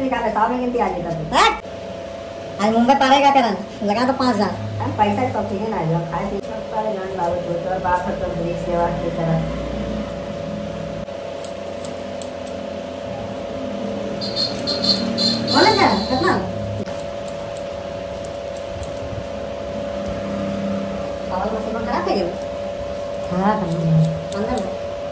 गिनती निकाले, 100 में गिनती आ गई तब। आज मुंबई पारेगा करन लगा तो 5000। हम पैसा सब चीजें ना जो खाए पी सारे जान बाबू तो और बात है तो बड़ी सेवा की तरह। बोले क्या कितना पावर मशीन खराब है क्या? हाँ अंदर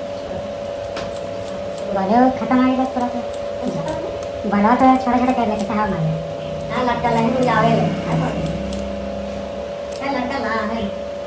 बड़े खत्म आ गया पूरा तो बड़ा तो छोटा छोटा कर लेते हैं हमारे हां लटका नहीं मुझे आवे ले है लटका ना है।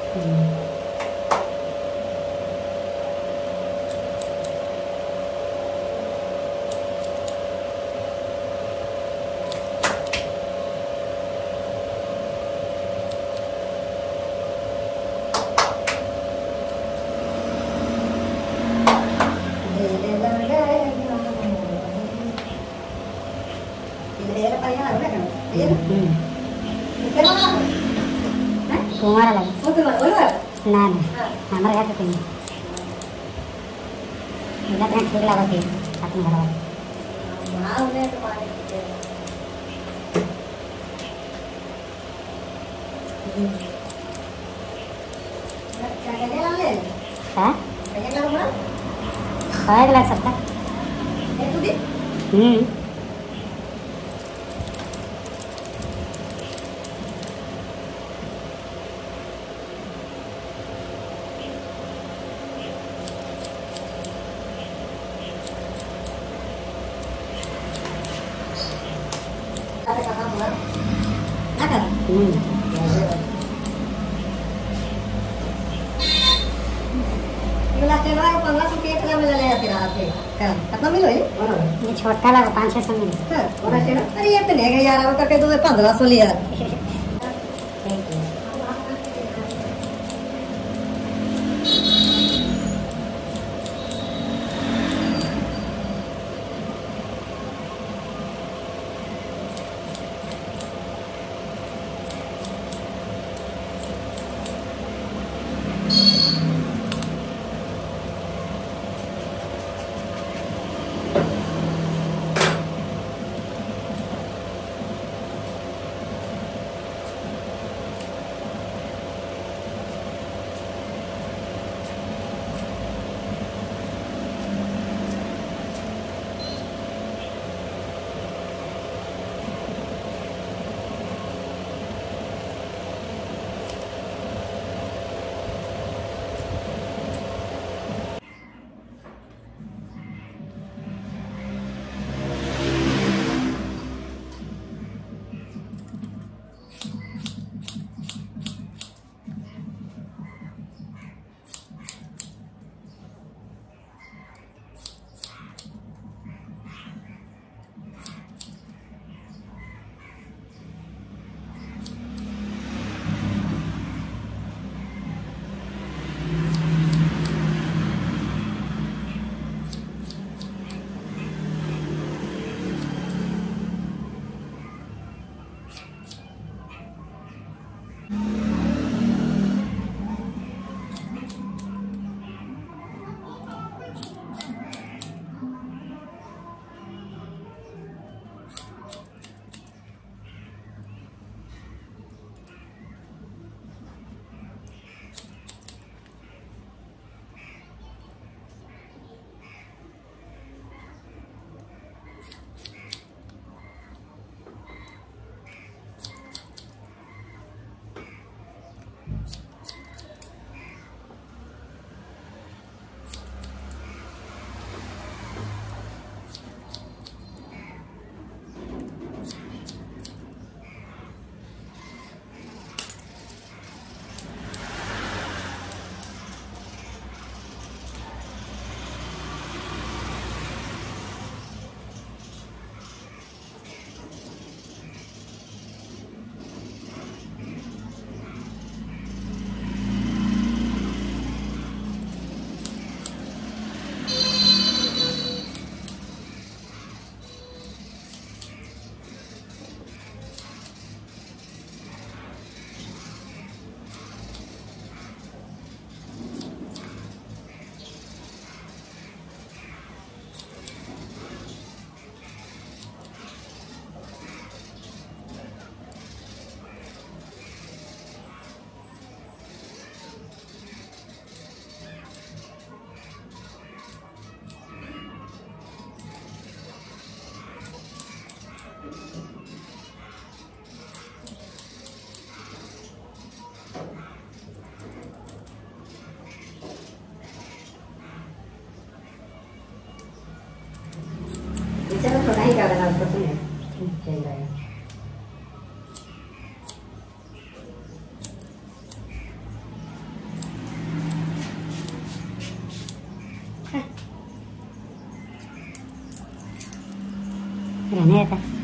कुमार लगे ना हमारे घर पे मेरा तो ठीक लगा थी अपने घर वाले हाँ लग सकता कितना मिलो ये छोटा लगा 500-600 मिले। अरे ये तो नहीं गया यार करके तो 1500 लिया। लहसुन है, चल रहा है। रहने देता